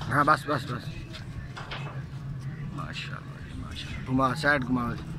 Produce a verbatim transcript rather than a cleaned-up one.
हाँ बस बस बस, माशाल्लाह माशाल्लाह, घुमा साइड घुमा।